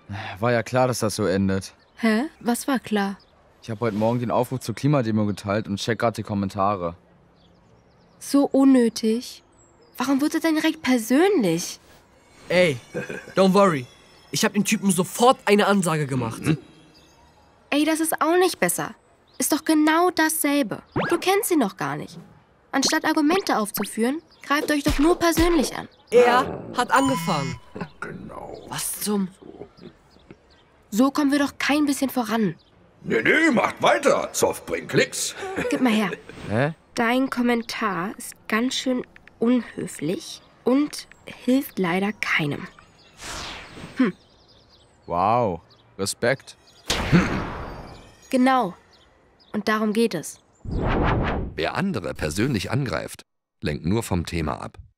War ja klar, dass das so endet. Hä? Was war klar? Ich habe heute Morgen den Aufruf zur Klimademo geteilt und check gerade die Kommentare. So unnötig. Warum wird es denn direkt persönlich? Ey, don't worry. Ich habe den Typen sofort eine Ansage gemacht. Ey, das ist auch nicht besser. Ist doch genau dasselbe. Du kennst ihn noch gar nicht. Anstatt Argumente aufzuführen, greift euch doch nur persönlich an. Er hat angefangen. Genau. Was zum... So kommen wir doch kein bisschen voran. Nee, macht weiter. Zoff bringt Klicks. Gib mal her. Hä? Dein Kommentar ist ganz schön unhöflich und hilft leider keinem. Wow. Respekt. Genau. Und darum geht es. Wer andere persönlich angreift, lenkt nur vom Thema ab.